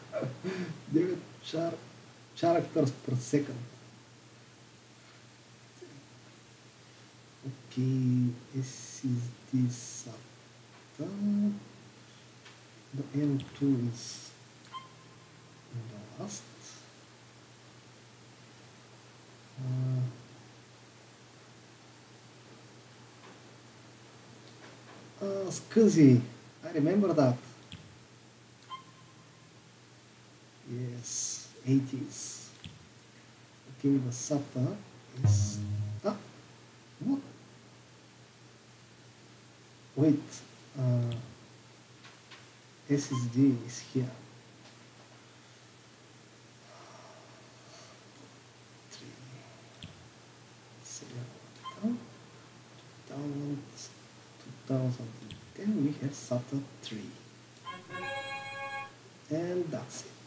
There are characters per second. Okay, this is this SATA. The M2 is the last. SCSI, I remember that. Yes, 80s. Okay, the SATA is... Ah, what? Wait, SSD is here. 3, 7, 2010 we have SATA 3. And that's it.